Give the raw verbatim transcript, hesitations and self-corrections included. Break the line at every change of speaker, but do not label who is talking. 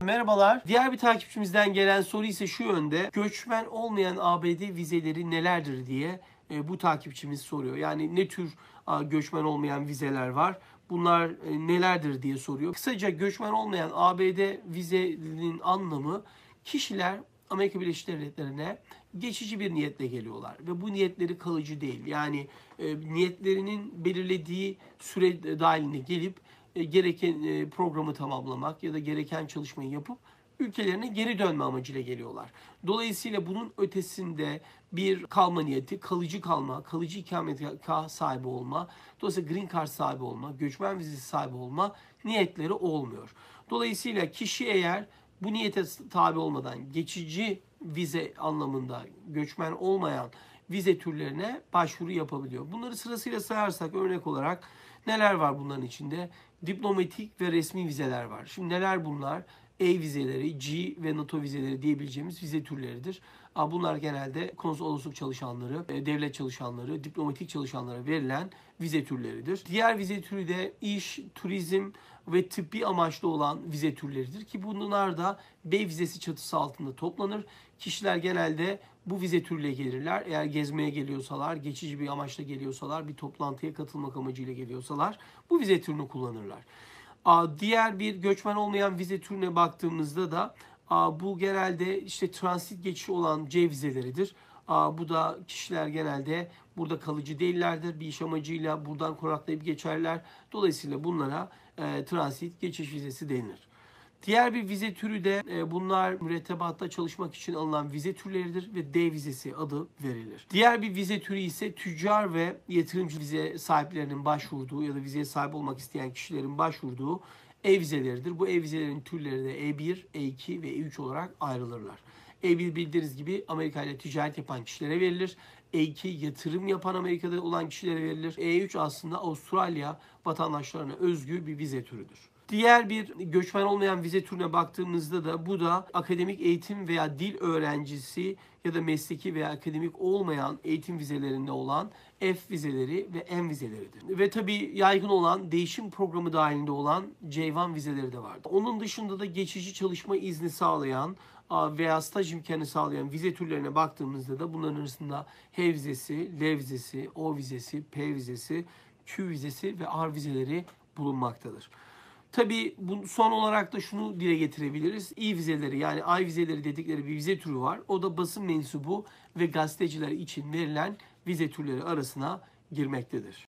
merhabalar. Diğer bir takipçimizden gelen soru ise şu yönde. Göçmen olmayan A B D vizeleri nelerdir diye e, bu takipçimiz soruyor. Yani ne tür a, göçmen olmayan vizeler var? Bunlar e, nelerdir diye soruyor. Kısaca göçmen olmayan A B D vizenin anlamı kişiler Amerika Birleşik Devletleri'ne geçici bir niyetle geliyorlar ve bu niyetleri kalıcı değil. Yani e, niyetlerinin belirlediği süre dahilinde gelip e, gereken e, programı tamamlamak ya da gereken çalışmayı yapıp ülkelerine geri dönme amacıyla geliyorlar. Dolayısıyla bunun ötesinde bir kalma niyeti, kalıcı kalma, kalıcı ikametgah sahibi olma, dolayısıyla green card sahibi olma, göçmen vizesi sahibi olma niyetleri olmuyor. Dolayısıyla kişi eğer bu niyete tabi olmadan geçici vize anlamında göçmen olmayan vize türlerine başvuru yapabiliyor. Bunları sırasıyla sayarsak örnek olarak neler var bunların içinde? Diplomatik ve resmi vizeler var. Şimdi neler bunlar? A vizeleri, G ve NATO vizeleri diyebileceğimiz vize türleridir. Bunlar genelde konsolosluk çalışanları, devlet çalışanları, diplomatik çalışanlara verilen vize türleridir. Diğer vize türü de iş, turizm ve tıbbi amaçlı olan vize türleridir ki bunlar da B vizesi çatısı altında toplanır. Kişiler genelde bu vize türüyle gelirler. Eğer gezmeye geliyorsalar, geçici bir amaçla geliyorsalar, bir toplantıya katılmak amacıyla geliyorsalar bu vize türünü kullanırlar. Diğer bir göçmen olmayan vize türüne baktığımızda da bu genelde işte transit geçişi olan C vizeleridir. Bu da kişiler genelde burada kalıcı değillerdir. Bir iş amacıyla buradan konaklayıp geçerler. Dolayısıyla bunlara e, transit geçiş vizesi denilir. Diğer bir vize türü de e, bunlar mürettebatta çalışmak için alınan vize türleridir ve D vizesi adı verilir. Diğer bir vize türü ise tüccar ve yatırımcı vize sahiplerinin başvurduğu ya da vizeye sahip olmak isteyen kişilerin başvurduğu E vizeleridir. Bu E vizelerin türleri de E bir, E iki ve E üç olarak ayrılırlar. E bir bildiğiniz gibi Amerika ile ticaret yapan kişilere verilir. E iki yatırım yapan Amerika'da olan kişilere verilir. E üç aslında Avustralya vatandaşlarına özgü bir vize türüdür. Diğer bir göçmen olmayan vize türüne baktığımızda da bu da akademik eğitim veya dil öğrencisi ya da mesleki veya akademik olmayan eğitim vizelerinde olan F vizeleri ve M vizeleridir. Ve tabii yaygın olan değişim programı dahilinde olan C bir vizeleri de vardır. Onun dışında da geçici çalışma izni sağlayan veya staj imkanı sağlayan vize türlerine baktığımızda da bunların arasında H vizesi, L vizesi, O vizesi, P vizesi, Q vizesi ve R vizeleri bulunmaktadır. Tabii bu son olarak da şunu dile getirebiliriz. İ vizeleri yani I vizeleri dedikleri bir vize türü var. O da basın mensubu ve gazeteciler için verilen vize türleri arasına girmektedir.